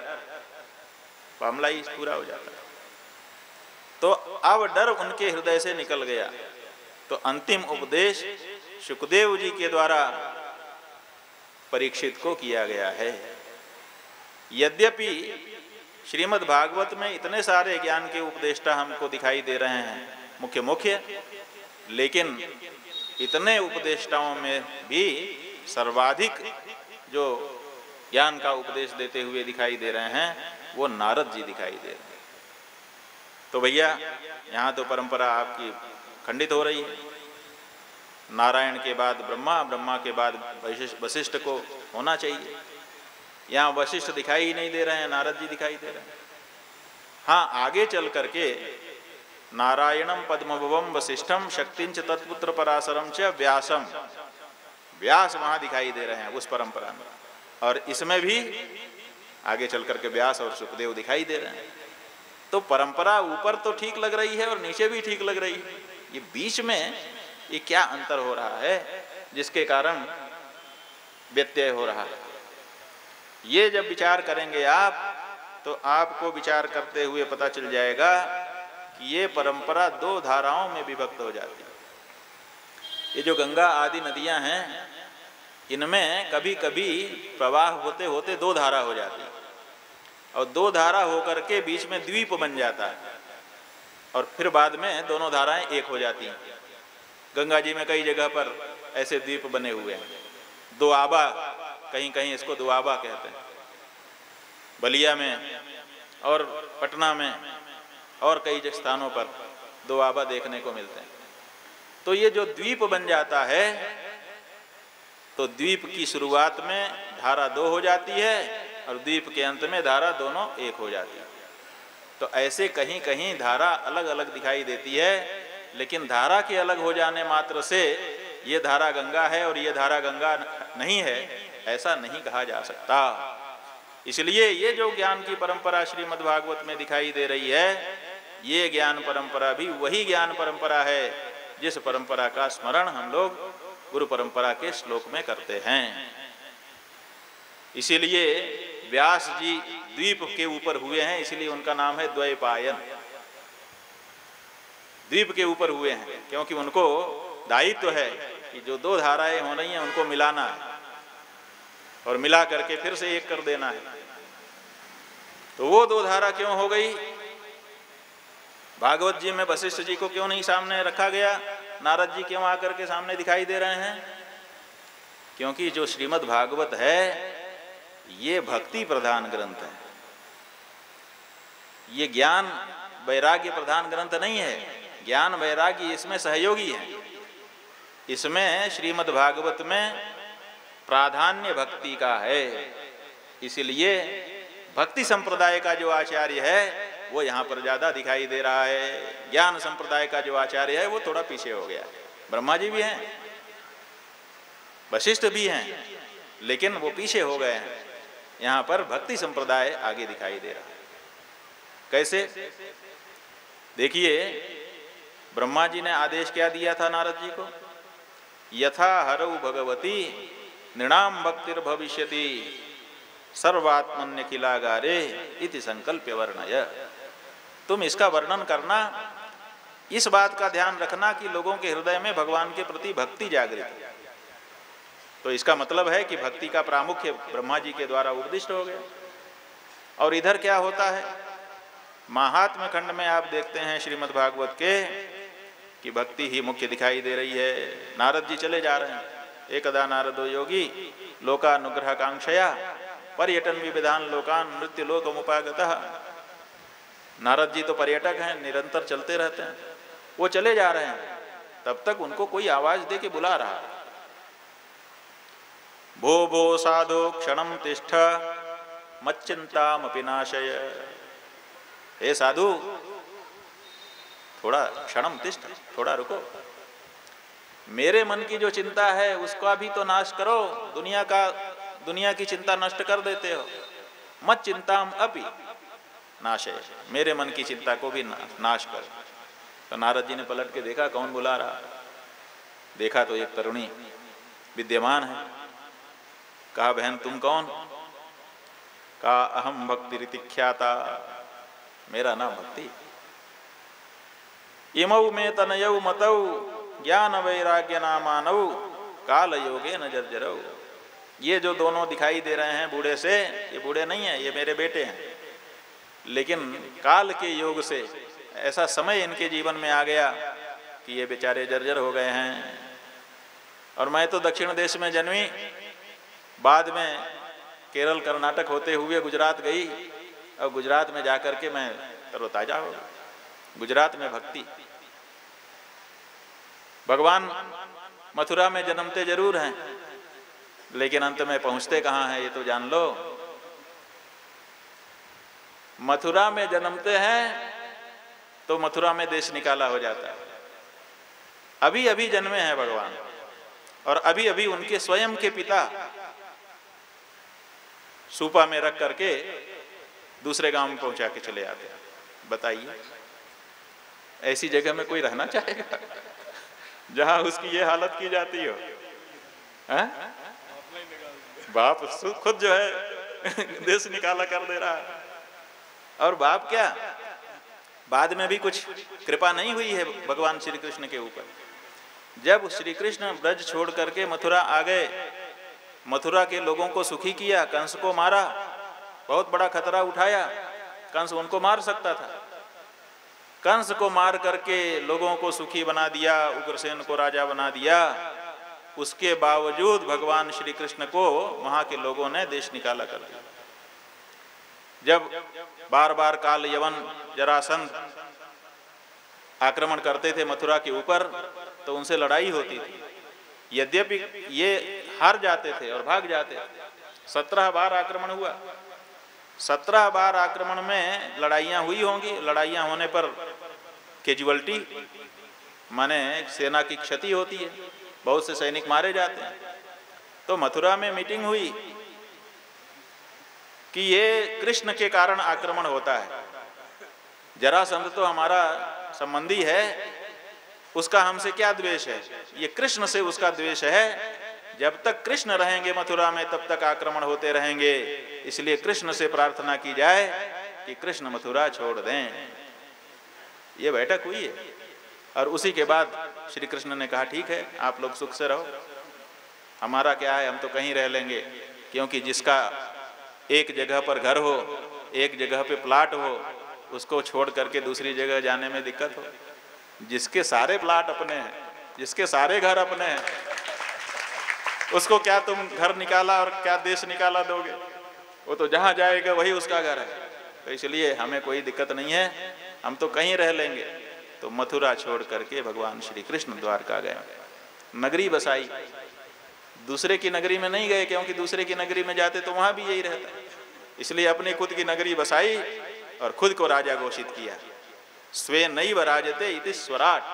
मामला ही पूरा हो जाता है। तो अब डर उनके हृदय से निकल गया। तो अंतिम उपदेश सुखदेव जी के द्वारा परीक्षित को किया गया है। यद्यपि श्रीमद् भागवत में इतने सारे ज्ञान के उपदेष्टा हमको दिखाई दे रहे हैं मुख्य मुख्य, लेकिन इतने उपदेष्टाओं में भी सर्वाधिक जो ज्ञान का उपदेश देते हुए दिखाई दे रहे हैं वो नारद जी दिखाई दे रहे हैं। तो भैया यहाँ तो परंपरा आपकी खंडित हो रही है। नारायण के बाद ब्रह्मा, ब्रह्मा के बाद वशिष्ठ को होना चाहिए। यहाँ वशिष्ठ दिखाई ही नहीं दे रहे हैं, नारद जी दिखाई दे रहे हैं। हाँ, आगे चल करके नारायणम पद्मभवम वशिष्ठम शक्तिंच तत्पुत्र पराशरम च व्यासम, व्यास वहाँ दिखाई दे रहे हैं उस परंपरा में, और इसमें भी आगे चल करके व्यास और सुखदेव दिखाई दे रहे हैं। तो परंपरा ऊपर तो ठीक लग रही है और नीचे भी ठीक लग रही है, ये बीच में ये क्या अंतर हो रहा है जिसके कारण व्यत्यय हो रहा है। ये जब विचार करेंगे आप तो आपको विचार करते हुए पता चल जाएगा कि ये परंपरा दो धाराओं में विभक्त हो जाती है। ये जो गंगा आदि नदियां हैं इनमें कभी कभी प्रवाह होते होते दो धारा हो जाती है, और दो धारा होकर के बीच में द्वीप बन जाता है, और फिर बाद में दोनों धाराएं एक हो जाती हैं। गंगा जी में कई जगह पर ऐसे द्वीप बने हुए हैं। दोआबा, कहीं कहीं इसको दोआबा कहते हैं, बलिया में और पटना में और कई स्थानों पर दोआबा देखने को मिलते हैं। तो ये जो द्वीप बन जाता है तो द्वीप की शुरुआत में धारा दो हो जाती है और द्वीप के अंत में धारा दोनों एक हो जाती है। तो ऐसे कहीं कहीं धारा अलग अलग दिखाई देती है, लेकिन धारा के अलग हो जाने मात्र से ये धारा गंगा है और ये धारा गंगा नहीं है, ऐसा नहीं कहा जा सकता। इसलिए ये जो ज्ञान की परंपरा श्रीमद् भागवत में दिखाई दे रही है, ये ज्ञान परंपरा भी वही ज्ञान परंपरा है जिस परंपरा का स्मरण हम लोग गुरु परंपरा के श्लोक में करते हैं। इसीलिए व्यास जी द्वीप के ऊपर हुए हैं, इसलिए उनका नाम है द्वैपायन। द्वीप के ऊपर हुए हैं क्योंकि उनको दायित्व है कि जो दो धाराएं हो रही हैं उनको मिलाना है और मिला करके फिर से एक कर देना है। तो वो दो धारा क्यों हो गई? भागवत जी में वशिष्ठ जी को क्यों नहीं सामने रखा गया? नारद जी क्यों आकर के सामने दिखाई दे रहे हैं? क्योंकि जो श्रीमद् भागवत है ये भक्ति प्रधान ग्रंथ है, ये ज्ञान वैराग्य प्रधान ग्रंथ नहीं है। ज्ञान वैराग्य इसमें सहयोगी है। इसमें श्रीमद् भागवत में प्राधान्य भक्ति का है। इसलिए भक्ति संप्रदाय का जो आचार्य है वो यहाँ पर ज़्यादा दिखाई दे रहा है। ज्ञान संप्रदाय का जो आचार्य है वो थोड़ा पीछे हो गया। ब्रह्मा जी भी हैं, वशिष्ठ भी हैं, लेकिन वो पीछे हो गए हैं। यहाँ पर भक्ति संप्रदाय आगे दिखाई दे रहा है। कैसे? देखिए, ब्रह्मा जी ने आदेश क्या दिया था नारद जी को? यथा हरौ भगवती नृणाम भक्तिर भविष्यति सर्वात्मन्यखिलागारे इति संकल्प्य वर्णय। तुम इसका वर्णन करना, इस बात का ध्यान रखना कि लोगों के हृदय में भगवान के प्रति भक्ति जागृत है। तो इसका मतलब है कि भक्ति का प्रामुख्य ब्रह्मा जी के द्वारा उपदिष्ट हो गया। और इधर क्या होता है? महात्म्य खंड में आप देखते हैं श्रीमद् भागवत के कि भक्ति ही मुख्य दिखाई दे रही है। नारद जी चले जा रहे हैं। एकदा नारदो योगी लोकानुग्रह कांक्षया पर्यटन विविधान लोकान मृत्यु लोकमुपागतः। नारद जी तो पर्यटक हैं, निरंतर चलते रहते हैं। वो चले जा रहे हैं, तब तक उनको कोई आवाज दे के बुला रहा है। भो भो साधो क्षणम तिष्ठ मच्चिंतामपि नाशय। हे साधु, थोड़ा क्षणम तिष्ठ, थोड़ा रुको, मेरे मन की जो चिंता है उसका भी तो नाश करो। दुनिया का दुनिया की चिंता नष्ट कर देते हो। मत चिंताम अपि नाशय, मेरे मन की चिंता को भी नाश करो। तो नारद जी ने पलट के देखा कौन बुला रहा। देखा तो एक तरुणी विद्यमान है। कहा, बहन तुम कौन? कहा, अहम भक्ति रीतिख्याता, मेरा नाम भक्ति। इमौ में तनयौ मतौ ज्ञान वैराग्य नामानौ काल योगे न जर्जरौ। ये जो दोनों दिखाई दे रहे हैं बूढ़े से, ये बूढ़े नहीं हैं, ये मेरे बेटे हैं। लेकिन काल के योग से ऐसा समय इनके जीवन में आ गया कि ये बेचारे जर्जर हो गए हैं। और मैं तो दक्षिण देश में जन्मी, बाद में केरल कर्नाटक होते हुए गुजरात गई और गुजरात में जाकर के मैं तरोताजा हो गया। गुजरात में भक्ति। भगवान मथुरा में जन्मते जरूर हैं, लेकिन अंत में पहुंचते कहाँ हैं ये तो जान लो। मथुरा में जन्मते हैं तो मथुरा में देश निकाला हो जाता है। अभी अभी जन्मे हैं भगवान, और अभी अभी उनके स्वयं के पिता सूपा में रख करके दूसरे गांव में पहुंचा के चले आते हैं। बताइए, ऐसी जगह में कोई रहना चाहेगा जहां उसकी ये हालत की जाती हो? है? बाप खुद जो है देश निकाला कर दे रहा है। और बाप क्या, बाद में भी कुछ कृपा नहीं हुई है भगवान श्री कृष्ण के ऊपर। जब श्री कृष्ण ब्रज छोड़ करके मथुरा आ गए, मथुरा के लोगों को सुखी किया, कंस को मारा, बहुत बड़ा खतरा उठाया। कंस उनको मार सकता था, कंस को मार करके लोगों को सुखी बना दिया, उग्रसेन को राजा बना दिया। उसके बावजूद भगवान श्री कृष्ण को वहाँ के लोगों ने देश निकाला कर दिया। जब बार बार काल यवन जरासंध आक्रमण करते थे मथुरा के ऊपर, तो उनसे लड़ाई होती थी। यद्यपि ये हार जाते थे और भाग जाते थे। सत्रह बार आक्रमण हुआ। सत्रह बार आक्रमण में लड़ाइयाँ हुई होंगी। लड़ाइयाँ होने पर कैजुअल्टी माने सेना की क्षति होती है, बहुत से सैनिक मारे जाते हैं। तो मथुरा में मीटिंग हुई कि ये कृष्ण के कारण आक्रमण होता है। जरासंध तो हमारा संबंधी है, उसका हमसे क्या द्वेष है? ये कृष्ण से उसका द्वेष है। जब तक कृष्ण रहेंगे मथुरा में तब तक आक्रमण होते रहेंगे। इसलिए कृष्ण से प्रार्थना की जाए कि कृष्ण मथुरा छोड़ दें। ये बैठक हुई है और उसी के बाद श्री कृष्ण ने कहा ठीक है, आप लोग सुख से रहो, हमारा क्या है, हम तो कहीं रह लेंगे। क्योंकि जिसका एक जगह पर घर हो, एक जगह पे प्लाट हो, उसको छोड़ करके दूसरी जगह जाने में दिक्कत हो। जिसके सारे प्लाट अपने हैं, जिसके सारे घर अपने हैं, उसको क्या तुम घर निकाला और क्या देश निकाला दोगे? वो तो जहाँ जाएगा वही उसका घर है। तो इसलिए हमें कोई दिक्कत नहीं है, हम तो कहीं रह लेंगे। तो मथुरा छोड़ करके भगवान श्री कृष्ण द्वारका गए, नगरी बसाई। दूसरे की नगरी में नहीं गए, क्योंकि दूसरे की नगरी में जाते तो वहाँ भी यही रहता। इसलिए अपनी खुद की नगरी बसाई और खुद को राजा घोषित किया। स्वे नैव राजते इति स्वराट,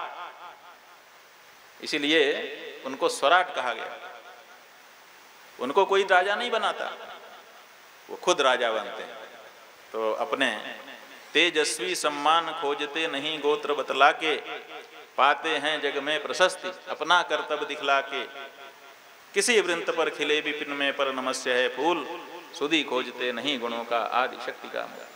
इसीलिए उनको स्वराट कहा गया। उनको कोई राजा नहीं बनाता, वो खुद राजा बनते हैं। तो अपने तेजस्वी सम्मान खोजते नहीं गोत्र बतला के, पाते हैं जग में प्रशस्ति अपना कर्तव्य दिखला के। किसी वृंत पर खिले विपिन में पर नमस्य है फूल, सुधी खोजते नहीं गुणों का आदि शक्ति का मूल।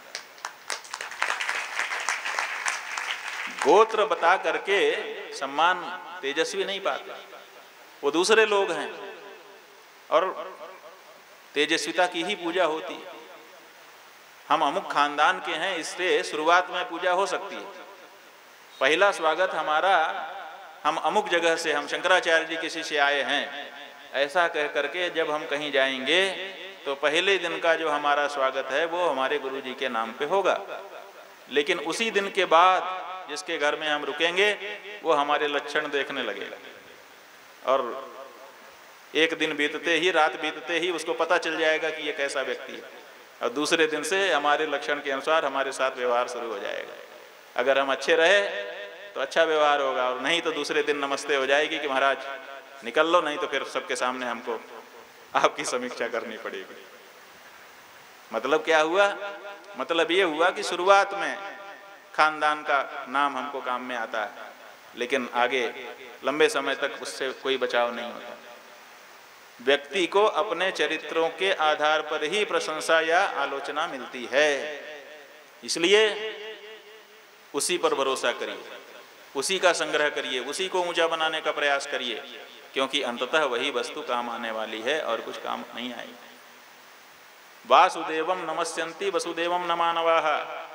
गोत्र बता करके सम्मान तेजस्वी नहीं पाते, वो दूसरे लोग हैं और तेजस्विता की ही पूजा होती है। हम अमुक खानदान के हैं, इससे शुरुआत में पूजा हो सकती है। पहला स्वागत हमारा, हम अमुक जगह से, हम शंकराचार्य जी किसी से आए हैं, ऐसा कह करके जब हम कहीं जाएंगे तो पहले दिन का जो हमारा स्वागत है वो हमारे गुरु जी के नाम पे होगा। लेकिन उसी दिन के बाद जिसके घर में हम रुकेंगे वो हमारे लक्षण देखने लगेगा, और एक दिन बीतते ही, रात बीतते ही उसको पता चल जाएगा कि ये कैसा व्यक्ति है, और दूसरे दिन से हमारे लक्षण के अनुसार हमारे साथ व्यवहार शुरू हो जाएगा। अगर हम अच्छे रहे तो अच्छा व्यवहार होगा, और नहीं तो दूसरे दिन नमस्ते हो जाएगी कि महाराज निकल लो, नहीं तो फिर सबके सामने हमको आपकी समीक्षा करनी पड़ेगी। मतलब क्या हुआ? मतलब ये हुआ कि शुरुआत में खानदान का नाम हमको काम में आता है, लेकिन आगे लंबे समय तक उससे कोई बचाव नहीं होता। व्यक्ति को अपने चरित्रों के आधार पर ही प्रशंसा या आलोचना मिलती है। इसलिए उसी पर भरोसा करिए, उसी का संग्रह करिए, उसी को ऊंचा बनाने का प्रयास करिए, क्योंकि अंततः वही वस्तु काम आने वाली है और कुछ काम नहीं आएगी। वासुदेवम नमस्यन्ति वसुदेवम नमानवाः।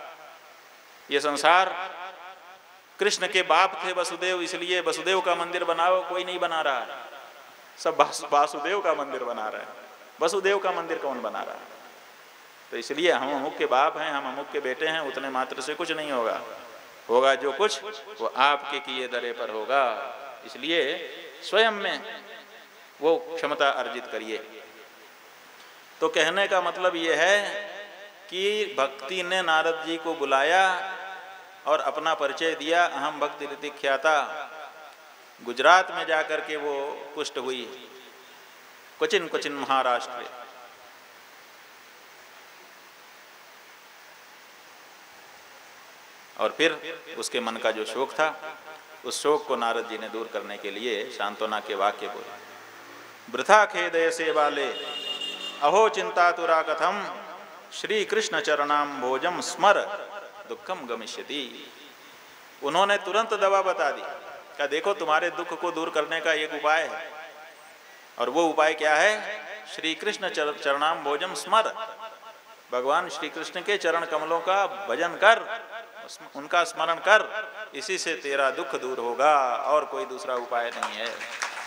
ये संसार, कृष्ण के बाप थे वसुदेव, इसलिए वसुदेव का मंदिर बनाओ, कोई नहीं बना रहा है, सब वासुदेव का मंदिर बना रहे हैं। वसुदेव का मंदिर कौन बना रहा है? तो इसलिए हम अमुक के बाप हैं, हम अमुक के बेटे हैं, उतने मात्र से कुछ नहीं होगा। होगा जो कुछ वो आपके किए दरे पर होगा। इसलिए स्वयं में वो क्षमता अर्जित करिए। तो कहने का मतलब ये है कि भक्ति ने नारद जी को बुलाया और अपना परिचय दिया, अहम भक्ति रीति ख्याता। गुजरात में जाकर के वो पुष्ट हुई, क्वचिन क्वचिन महाराष्ट्र। और फिर उसके मन का जो शोक था, उस शोक को नारद जी ने दूर करने के लिए सांत्वना के वाक्य बोले। वृथा खेदय से वाले अहो चिंतातुरा कथम, श्री कृष्ण चरणाम भोजम स्मर दुखम गमिष्यति। उन्होंने तुरंत दवा बता दी, क्या देखो तुम्हारे दुख को दूर करने का एक उपाय है, और वो उपाय क्या है? श्री कृष्ण चरणाम भोजम स्मर। भगवान श्री कृष्ण के चरण कमलों का भजन कर, उनका स्मरण कर, इसी से तेरा दुख दूर होगा, और कोई दूसरा उपाय नहीं है।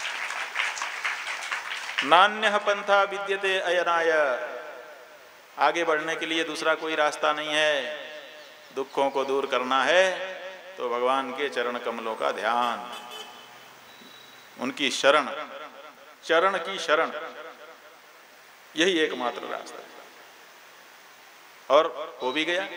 नान्यः पंथा विद्यते अयनाय। आगे बढ़ने के लिए दूसरा कोई रास्ता नहीं है। दुखों को दूर करना है तो भगवान के चरण कमलों का ध्यान, उनकी शरण, चरण की शरण, यही एकमात्र रास्ता है। और हो भी गया।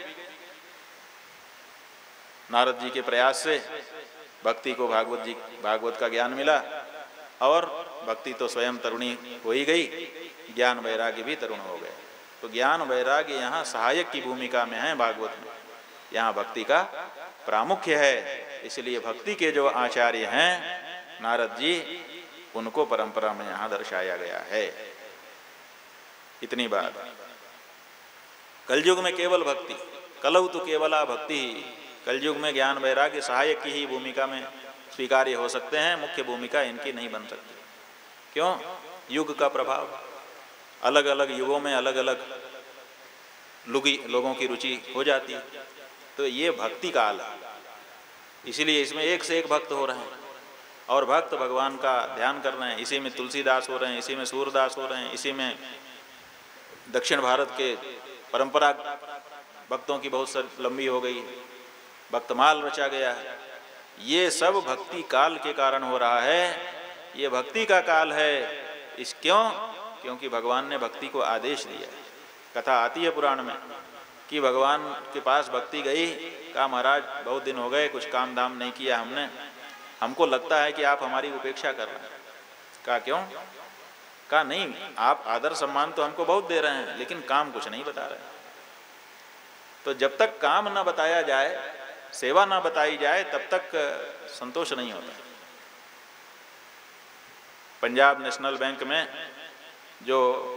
नारद जी के प्रयास से भक्ति को भागवत जी भागवत का ज्ञान मिला, और भक्ति तो स्वयं तरुणी हो ही गई, ज्ञान वैराग्य भी तरुण हो गए। तो ज्ञान वैराग्य यहाँ सहायक की भूमिका में है भागवत में, यहाँ भक्ति का प्रामुख्य है। इसलिए भक्ति के जो आचार्य हैं नारद जी, उनको परंपरा में यहाँ दर्शाया गया है। इतनी बात। कलयुग में केवल भक्ति, कलौ तो केवला भक्ति, कलयुग में ज्ञान वैराग्य सहायक की ही भूमिका में स्वीकार्य हो सकते हैं, मुख्य भूमिका इनकी नहीं बन सकती। क्यों? युग का प्रभाव, अलग अलग युगों में अलग अलग लुगी लोगों की रुचि हो जाती है। तो ये भक्ति काल है, इसीलिए इसमें एक से एक भक्त हो रहे हैं और भक्त भगवान का ध्यान कर रहे हैं। इसी में तुलसीदास हो रहे हैं, इसी में सूरदास हो रहे हैं, इसी में दक्षिण भारत के परंपरा भक्तों की बहुत सारी लंबी हो गई, भक्तमाल रचा गया है। ये सब भक्ति काल के कारण हो रहा है। ये भक्ति का काल है। इस क्यों? क्योंकि भगवान ने भक्ति को आदेश दिया है। कथा आती है पुराण में कि भगवान के पास भक्ति गई, कहा महाराज बहुत दिन हो गए कुछ काम धाम नहीं किया हमने, हमको लगता है कि आप हमारी उपेक्षा कर रहे हैं। कहा क्यों? कहा नहीं, आप आदर सम्मान तो हमको बहुत दे रहे हैं लेकिन काम कुछ नहीं बता रहे। तो जब तक काम ना बताया जाए, सेवा ना बताई जाए, तब तक संतोष नहीं होता। पंजाब नेशनल बैंक में जो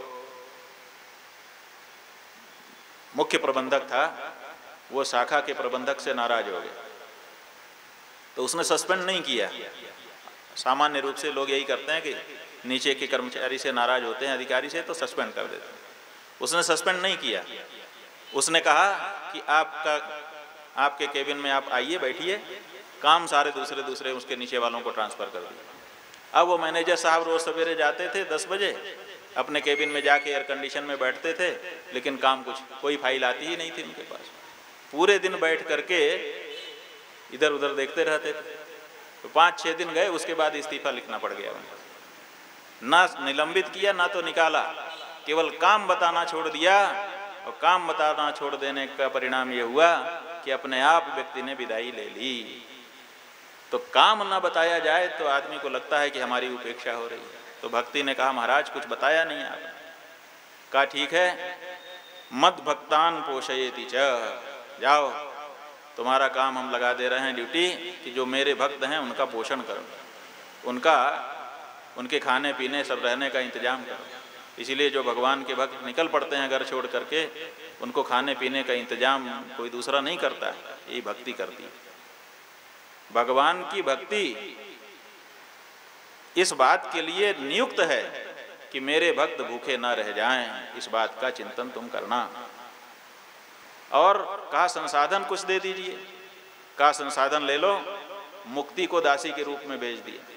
मुख्य प्रबंधक था वो शाखा के प्रबंधक से नाराज हो गया, तो उसने सस्पेंड नहीं किया। सामान्य रूप से लोग यही करते हैं कि नीचे के कर्मचारी से नाराज होते हैं, अधिकारी से, तो सस्पेंड कर देते हैं। उसने सस्पेंड नहीं किया। उसने कहा कि आपका आपके केबिन में आप आइए, बैठिए, काम सारे दूसरे दूसरे उसके नीचे वालों को ट्रांसफ़र कर दिए। अब वो मैनेजर साहब रोज़ सवेरे जाते थे दस बजे, अपने केबिन में जाके एयर कंडीशन में बैठते थे, लेकिन काम कुछ कोई फाइल आती ही नहीं थी उनके पास। पूरे दिन बैठ करके इधर उधर देखते रहते थे। तो पाँच छः दिन गए, उसके बाद इस्तीफा लिखना पड़ गया उनको। ना निलंबित किया ना तो निकाला, केवल काम बताना छोड़ दिया। और काम बताना छोड़ देने का परिणाम ये हुआ कि अपने आप व्यक्ति ने विदाई ले ली। तो काम ना बताया जाए तो आदमी को लगता है कि हमारी उपेक्षा हो रही है। तो भक्ति ने कहा महाराज कुछ बताया नहीं आपने। कहा ठीक है, मद भक्तान पोषयेति च, जाओ तुम्हारा काम हम लगा दे रहे हैं ड्यूटी कि जो मेरे भक्त हैं उनका पोषण करो, उनका उनके खाने पीने सब रहने का इंतजाम करो। इसीलिए जो भगवान के भक्त निकल पड़ते हैं घर छोड़ करके, उनको खाने पीने का इंतजाम कोई दूसरा नहीं करता है, यही भक्ति करती है। भगवान की भक्ति इस बात के लिए नियुक्त है कि मेरे भक्त भूखे ना रह जाएं, इस बात का चिंतन तुम करना। और कहा संसाधन कुछ दे दीजिए। कहा संसाधन ले लो, मुक्ति को दासी के रूप में भेज दिया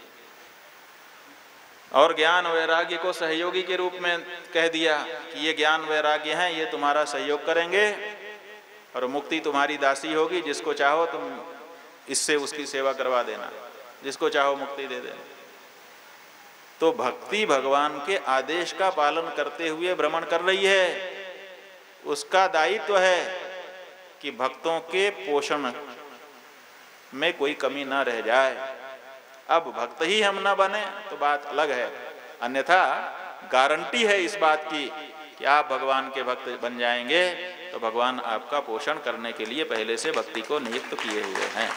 और ज्ञान वैराग्य को सहयोगी के रूप में कह दिया कि ये ज्ञान वैराग्य हैं, ये तुम्हारा सहयोग करेंगे और मुक्ति तुम्हारी दासी होगी। जिसको चाहो तुम इससे उसकी सेवा करवा देना, जिसको चाहो मुक्ति दे देना। तो भक्ति भगवान के आदेश का पालन करते हुए भ्रमण कर रही है। उसका दायित्व है कि भक्तों के पोषण में कोई कमी ना रह जाए। अब भक्त ही हम ना बने तो बात अलग है, अन्यथा गारंटी है इस बात की कि आप भगवान के भक्त बन जाएंगे तो भगवान आपका पोषण करने के लिए पहले से भक्ति को नियुक्त किए हुए हैं।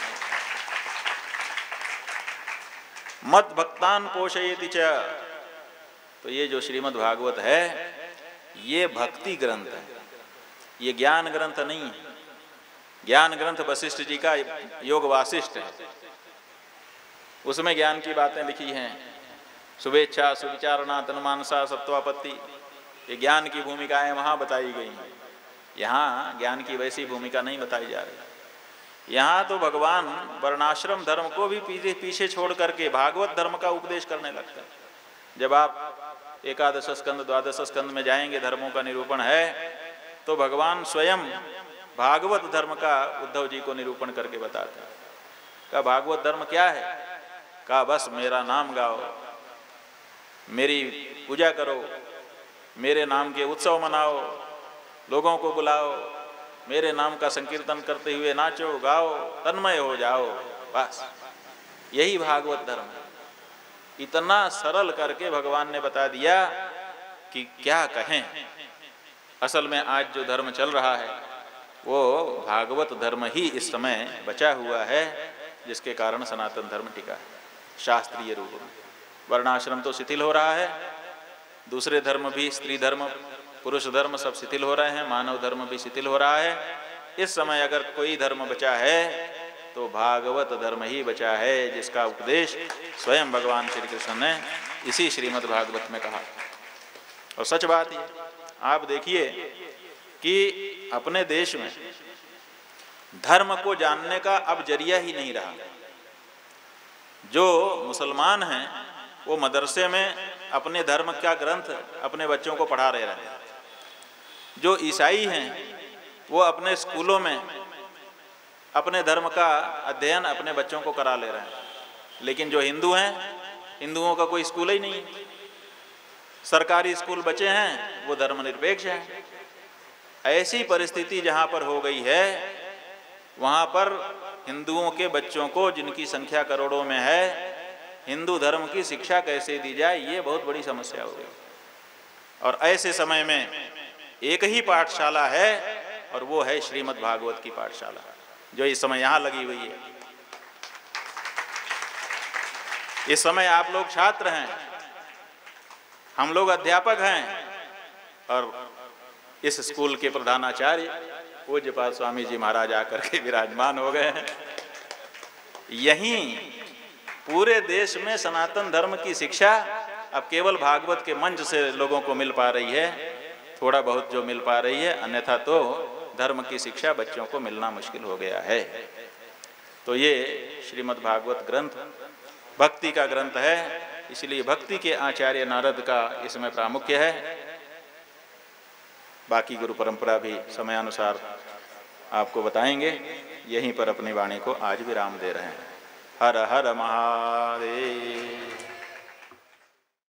मद भक्तान पोषयेति च, तो ये जो श्रीमद् भागवत है ये भक्ति ग्रंथ है, ये ज्ञान ग्रंथ नहीं है। ज्ञान ग्रंथ वशिष्ठ जी का योग वासिष्ठ है, उसमें ज्ञान की बातें लिखी हैं। शुभेच्छा, सुविचारणा, तन्मानसा, सत्वापत्ति, ये ज्ञान की भूमिकाएं वहाँ बताई गई हैं। यहाँ ज्ञान की वैसी भूमिका नहीं बताई जा रही। यहाँ तो भगवान वर्णाश्रम धर्म को भी पीछे पीछे छोड़ करके भागवत धर्म का उपदेश करने लगता है। जब आप एकादश स्कंद द्वादश स्कंद में जाएंगे, धर्मों का निरूपण है, तो भगवान स्वयं भागवत धर्म का उद्धव जी को निरूपण करके बताते हैं। कहा भागवत धर्म क्या है? कहा बस मेरा नाम गाओ, मेरी पूजा करो, मेरे नाम के उत्सव मनाओ, लोगों को बुलाओ, मेरे नाम का संकीर्तन करते हुए नाचो गाओ, तन्मय हो जाओ, बस यही भागवत धर्म है। इतना सरल करके भगवान ने बता दिया कि क्या कहें। असल में आज जो धर्म चल रहा है वो भागवत धर्म ही इस समय बचा हुआ है। जिसके कारण सनातन धर्म टिका है शास्त्रीय रूप में। वर्णाश्रम तो शिथिल हो रहा है, दूसरे धर्म भी, स्त्री धर्म, पुरुष धर्म सब शिथिल हो रहे हैं, मानव धर्म भी शिथिल हो रहा है। इस समय अगर कोई धर्म बचा है तो भागवत धर्म ही बचा है, जिसका उपदेश स्वयं भगवान श्री कृष्ण ने इसी श्रीमद् भागवत में कहा। और सच बात ये, आप देखिए कि अपने देश में धर्म को जानने का अब जरिया ही नहीं रहा। जो मुसलमान हैं वो मदरसे में अपने धर्म का ग्रंथ अपने बच्चों को पढ़ा रहे हैं, जो ईसाई हैं वो अपने स्कूलों में अपने धर्म का अध्ययन अपने बच्चों को करा ले रहे हैं, लेकिन जो हिंदू हैं, हिंदुओं का कोई स्कूल ही नहीं है। सरकारी स्कूल बचे हैं वो धर्मनिरपेक्ष हैं। ऐसी परिस्थिति जहाँ पर हो गई है, वहाँ पर हिंदुओं के बच्चों को, जिनकी संख्या करोड़ों में है, हिंदू धर्म की शिक्षा कैसे दी जाए, ये बहुत बड़ी समस्या हो गई। और ऐसे समय में एक ही पाठशाला है और वो है श्रीमद् भागवत की पाठशाला, जो इस समय यहाँ लगी हुई है। इस समय आप लोग छात्र हैं, हम लोग अध्यापक हैं, और इस स्कूल के प्रधानाचार्य पूज्यपाद स्वामी जी महाराज आकर के विराजमान हो गए हैं। यहीं पूरे देश में सनातन धर्म की शिक्षा अब केवल भागवत के मंच से लोगों को मिल पा रही है, थोड़ा बहुत जो मिल पा रही है, अन्यथा तो धर्म की शिक्षा बच्चों को मिलना मुश्किल हो गया है। तो ये श्रीमद् भागवत ग्रंथ भक्ति का ग्रंथ है, इसलिए भक्ति के आचार्य नारद का इसमें प्रामुख्य है। बाकी गुरु परंपरा भी समयानुसार आपको बताएंगे। यहीं पर अपनी वाणी को आज विराम दे रहे हैं। हर हर महादेव।